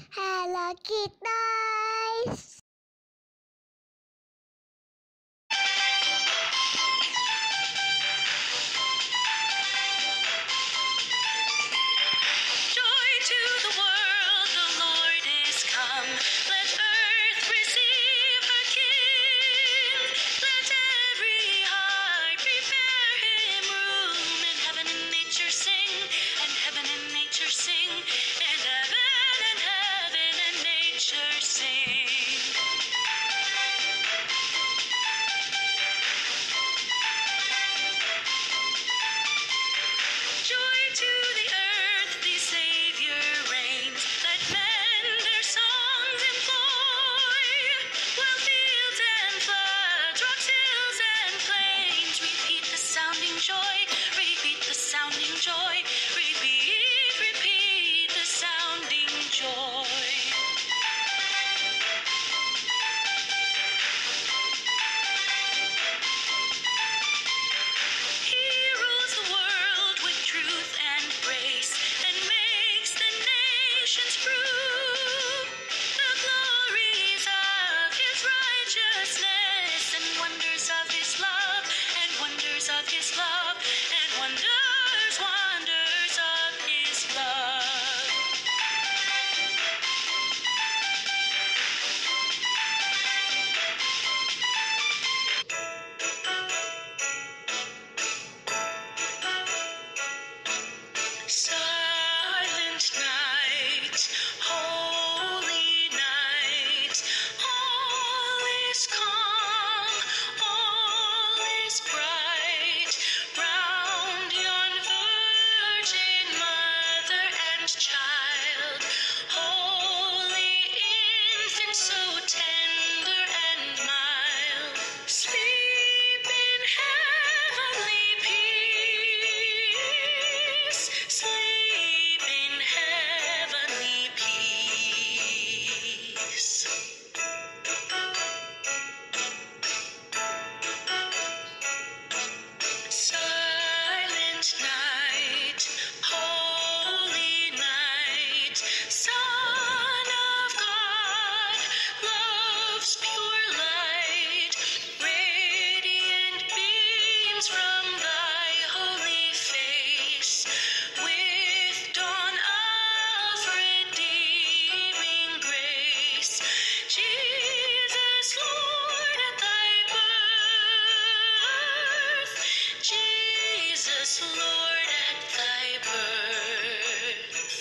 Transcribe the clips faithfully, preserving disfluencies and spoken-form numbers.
HelloKid Toys. Joy to the world, the Lord is come. Let earth receive her King. Let every heart prepare him room. And heaven and nature sing, and heaven and nature sing, and heaven and heaven and nature sing. Joy to the earth, the Savior reigns. Let men their songs employ. While fields and floods, rocks, hills and plains repeat the sounding joy, repeat the sounding joy, repeat, repeat the sounding joy. He rules the world with truth and grace, and makes the nations prove the glories of his righteousness, and wonders of his love, and wonders of his love, and wonders, wonders of his love. Silent night, holy night, all is calm, all is bright, round yon virgin mother and child, holy infant, so tender and mild, sleep in heavenly peace, sleep in heavenly peace. Silent night, holy night, Son of God, love's pure light, radiant beams from thy holy face, with dawn of redeeming grace. Jesus, Lord, at thy birth, Jesus, Lord, at thy birth.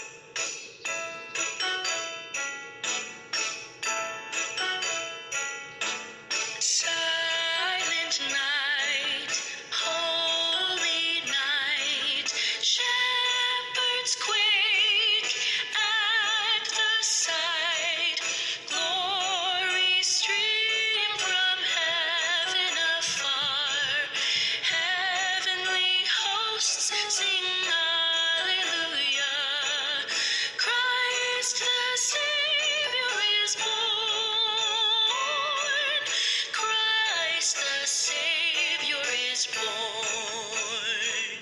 Silent night, holy night, shepherds quake at the sight, glory stream from heaven afar, heavenly hosts sing hallelujah, Christ the Savior is born, Christ the Savior is born.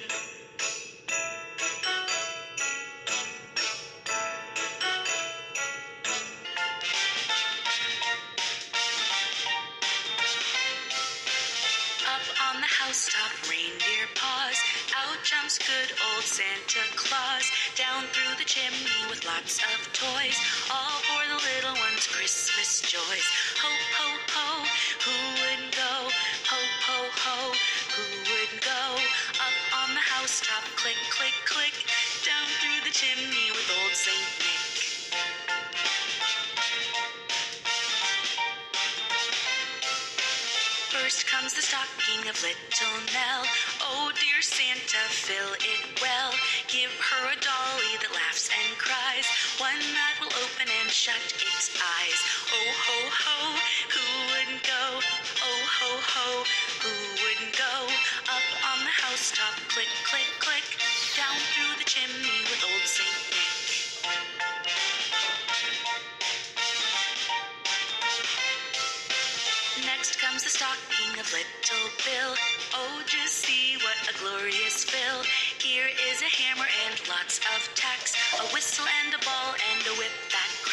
Up on the housetop, reindeer paws, out jumps good old Santa Claus, down through the chimney with lots of toys, all for the little ones' Christmas joys. Ho, ho, ho, who wouldn't go? Ho, ho, ho, who wouldn't go? Up on the housetop, click, click, click, down through the chimney with old Saint Nick. First comes the stocking of little Nell. Oh, dear Santa, fill it well. Give her a dolly that laughs and cries, one that will open and shut its eyes. Oh, ho, ho, who wouldn't go? Oh, ho, ho, who wouldn't go? Up on the housetop, click, click, click, down through the chimney with old Saint Nick. Next comes the stocking of little Bill. Oh, just see what a glorious fill. Here is a hammer and lots of tacks, a whistle and a ball and a whip that cracks.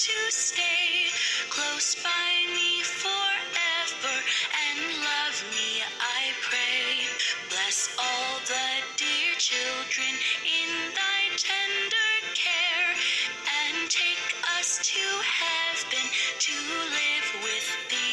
to stay close by me forever and love me, I pray. Bless all the dear children in thy tender care, and take us to heaven to live with thee